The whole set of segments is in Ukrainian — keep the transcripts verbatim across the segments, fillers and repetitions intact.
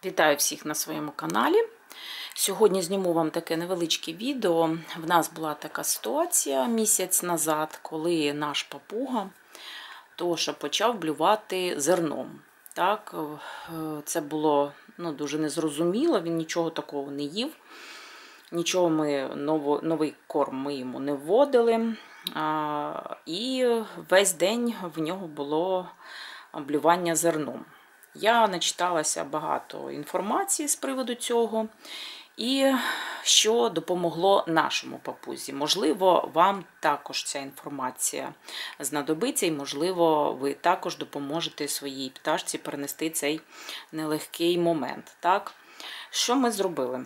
Вітаю всіх на своєму каналі. Сьогодні зніму вам таке невеличке відео. В нас була така ситуація місяць назад, коли наш папуга Тоша почав блювати зерном. Так, це було ну, дуже незрозуміло, він нічого такого не їв. Нічого ми, новий корм ми йому не вводили. І весь день в нього було блювання зерном. Я начиталася багато інформації з приводу цього, і що допомогло нашому папузі. Можливо, вам також ця інформація знадобиться, і, можливо, ви також допоможете своїй пташці перенести цей нелегкий момент. Так? Що ми зробили?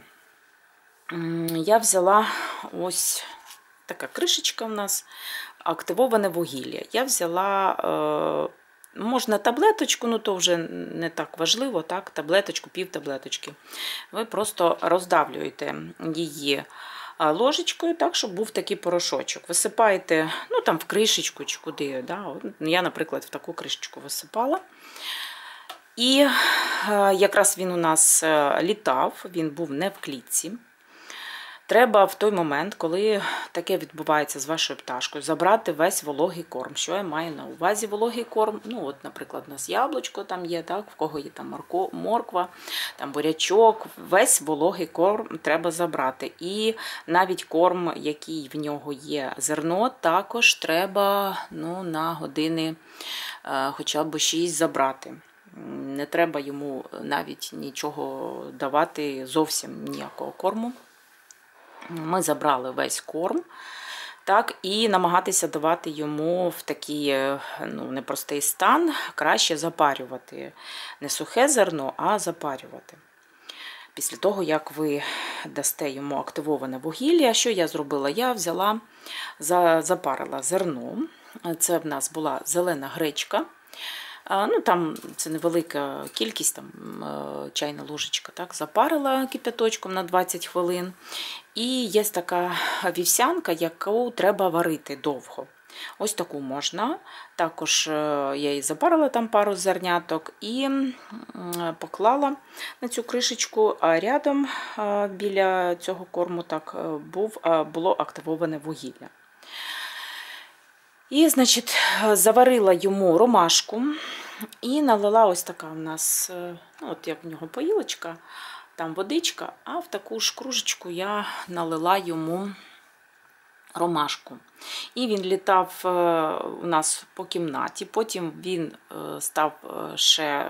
Я взяла ось така кришечка в нас, активоване вугілля. Я взяла... Можна таблеточку, ну то вже не так важливо, так, таблеточку, пів таблеточки. Ви просто роздавлюєте її ложечкою, так, щоб був такий порошочок. Висипаєте, ну там в кришечку чи куди. Да? Я, наприклад, в таку кришечку висипала. І якраз він у нас літав, він був не в клітці. Треба в той момент, коли таке відбувається з вашою пташкою, забрати весь вологий корм. Що я маю на увазі вологий корм? Ну, от, наприклад, у нас яблучко там є, так, в кого є там морква, там бурячок. Весь вологий корм треба забрати. І навіть корм, який в нього є зерно, також треба ну, на години хоча б шість забрати. Не треба йому навіть нічого давати, зовсім ніякого корму. Ми забрали весь корм, так, і намагатися давати йому в такий ну, непростий стан, краще запарювати. Не сухе зерно, а запарювати. Після того, як ви дасте йому активоване вугілля, що я зробила? Я взяла, запарила зерно. Це в нас була зелена гречка. Ну, там це невелика кількість, там чайна ложечка, так, запарила кип'яточком на двадцять хвилин. І є така вівсянка, яку треба варити довго. Ось таку можна. Також я її запарила там пару зерняток і поклала на цю кришечку, а рядом біля цього корму так був, було активоване вугілля. І, значить, заварила йому ромашку і налила ось така у нас, ну, от як в нього поїлочка, там водичка, а в таку ж кружечку я налила йому ромашку. І він літав у нас по кімнаті, потім він став ще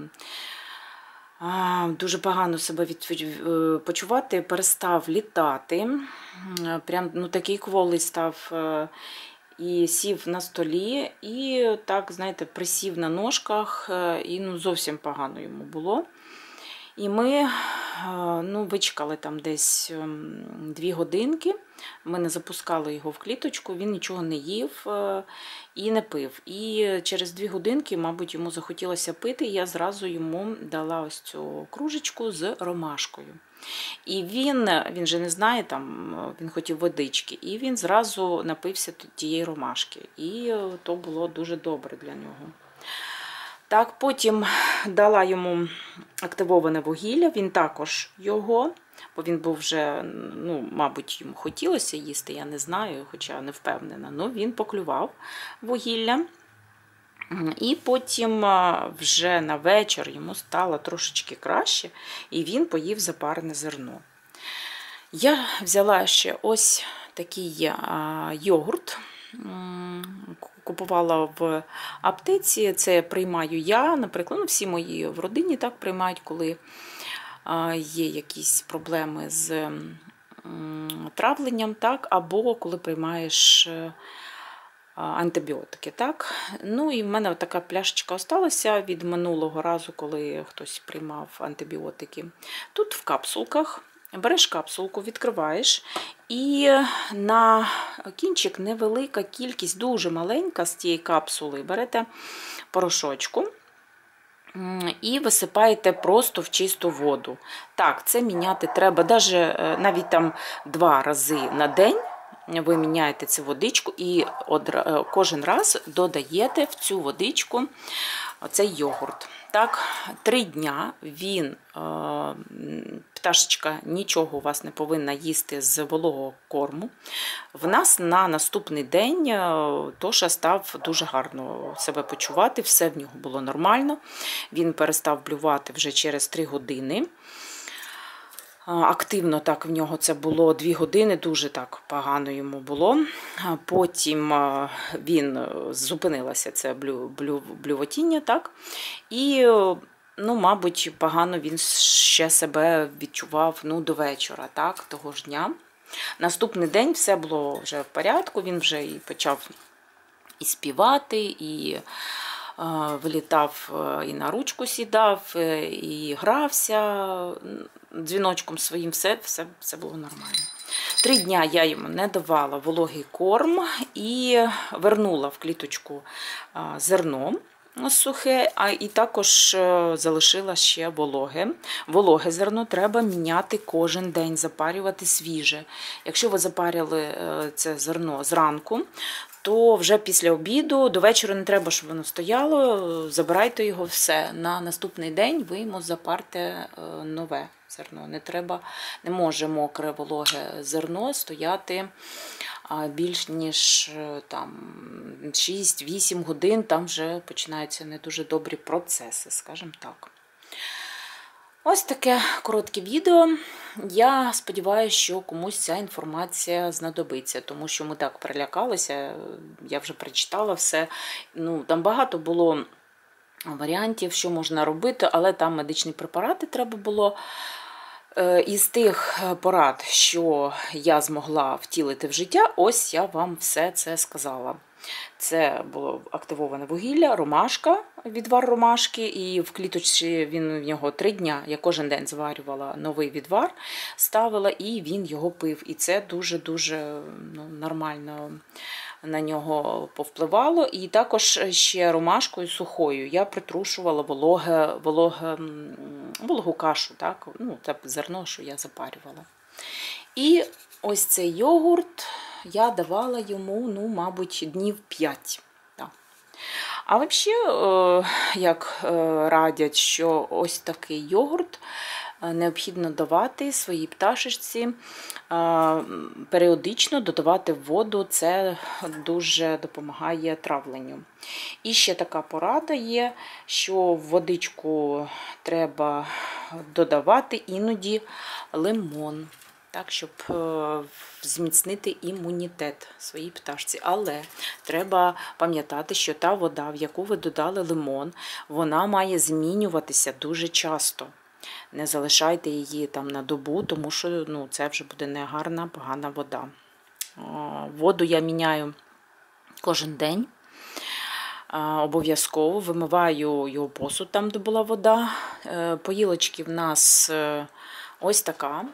дуже погано себе почувати, перестав літати, прям ну, такий кволий став. І сів на столі, і так, знаєте, присів на ножках, і ну, зовсім погано йому було. І ми ну, вичекали там десь дві годинки, ми не запускали його в кліточку, він нічого не їв і не пив. І через дві годинки, мабуть, йому захотілося пити, і я зразу йому дала ось цю кружечку з ромашкою. І він, він же не знає, там, він хотів водички, і він зразу напився тієї ромашки. І то було дуже добре для нього. Так, потім дала йому активоване вугілля, він також його, бо він був вже, ну, мабуть, йому хотілося їсти, я не знаю, хоча не впевнена, але він поклював вугілля. І потім вже на вечір йому стало трошечки краще, і він поїв запарене зерно. Я взяла ще ось такий йогурт, купувала в аптеці, це приймаю я, наприклад, ну, всі мої в родині так приймають, коли є якісь проблеми з травленням, так, або коли приймаєш антибіотики, так? Ну і в мене така пляшечка осталася від минулого разу, коли хтось приймав антибіотики. Тут в капсулках, береш капсулку, відкриваєш, і на кінчик невелика кількість, дуже маленька з тієї капсули, берете порошочку і висипаєте просто в чисту воду. Так, це міняти треба навіть, навіть там два рази на день. ви міняєте цю водичку і кожен раз додаєте в цю водичку цей йогурт. Так, три дня він, пташечка нічого у вас не повинна їсти з вологого корму. В нас на наступний день Тоша став дуже гарно себе почувати, все в нього було нормально. Він перестав блювати вже через три години. Активно так в нього це було дві години, дуже так погано йому було. Потім він зупинилося це блю, блю, блювотіння, так? І, ну, мабуть, погано він ще себе відчував, ну, до вечора, так, того ж дня. Наступний день все було вже в порядку, він вже і почав і співати, і вилітав, і на ручку сідав, і грався дзвіночком своїм, все, все, все було нормально. Три дня я йому не давала вологий корм і вернула в кліточку зерно сухе, а і також залишила ще вологе. Вологе зерно треба міняти кожен день, запарювати свіже. Якщо ви запарили це зерно зранку, то вже після обіду, до вечора не треба, щоб воно стояло, забирайте його все. На наступний день ви йому запарте нове зерно. Не треба, не може мокре вологе зерно стояти більш ніж там шість-вісім годин, там вже починаються не дуже добрі процеси, скажімо так. Ось таке коротке відео. Я сподіваюся, що комусь ця інформація знадобиться, тому що ми так перелякалися, я вже прочитала все. Ну, там багато було варіантів, що можна робити, але там медичні препарати треба було. Із тих порад, що я змогла втілити в життя, ось я вам все це сказала. Це було активоване вугілля, ромашка, відвар ромашки, і в кліточці він в нього три дня, я кожен день зварювала новий відвар, ставила, і він його пив. І це дуже-дуже ну, нормально на нього повпливало. І також ще ромашкою сухою я притрушувала вологе, вологе, вологу кашу, так? Ну, це зерно, що я запарювала. І ось цей йогурт я давала йому, ну, мабуть, днів п'ять. Так. А взагалі, як радять, що ось такий йогурт необхідно давати своїй пташечці, періодично додавати в воду, це дуже допомагає травленню. І ще така порада є, що в водичку треба додавати іноді лимон. Так, щоб зміцнити імунітет своїй пташці. Але треба пам'ятати, що та вода, в яку ви додали лимон, вона має змінюватися дуже часто. Не залишайте її там на добу, тому що ну, це вже буде негарна, погана вода. Воду я міняю кожен день. Обов'язково вимиваю його посуд, там, де була вода. Поїлочки в нас ось така.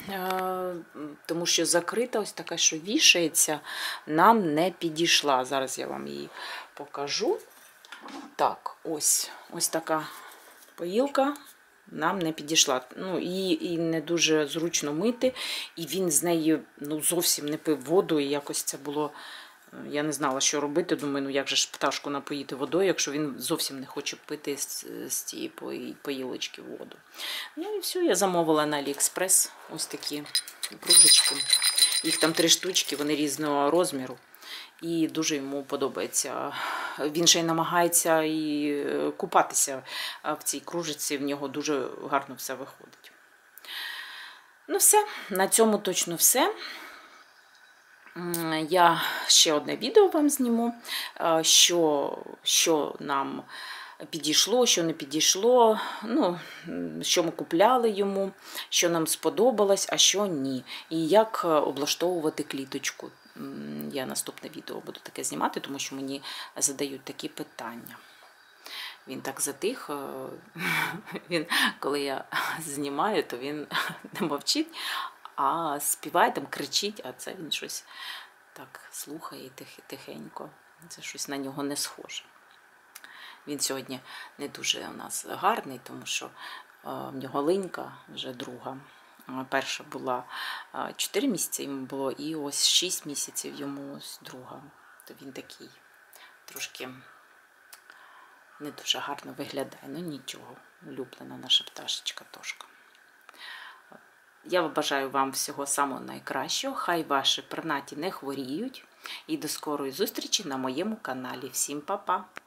Тому що закрита, ось така, що вішається, нам не підійшла. Зараз я вам її покажу. Так, ось ось така поїлка нам не підійшла. Ну, її і не дуже зручно мити, і він з неї ну, зовсім не пив воду, і якось це було, я не знала, що робити. Думаю, ну як же ж пташку напоїти водою, якщо він зовсім не хоче пити з, з цієї поїлочки воду. Ну і все, я замовила на Аліекспрес ось такі кружечки. Їх там три штучки, вони різного розміру. І дуже йому подобається. Він ще й намагається і купатися в цій кружечці, в нього дуже гарно все виходить. Ну все, на цьому точно все. Я ще одне відео вам зніму, що, що нам підійшло, що не підійшло, ну, що ми купляли йому, що нам сподобалось, а що ні. І як облаштовувати кліточку. Я наступне відео буду таке знімати, тому що мені задають такі питання. Він так затих, він, коли я знімаю, то він не мовчить, а співає, там кричить, а це він щось так слухає тих, тихенько. Це щось на нього не схоже. Він сьогодні не дуже у нас гарний, тому що в нього линька вже друга. Перша була чотири місяці йому було, і ось шість місяців йому ось друга. То він такий трошки не дуже гарно виглядає. Ну нічого, улюблена наша пташечка Тошка. Я бажаю вам всього самого найкращого. Хай ваші пернаті не хворіють. І до скорої зустрічі на моєму каналі. Всім па-па!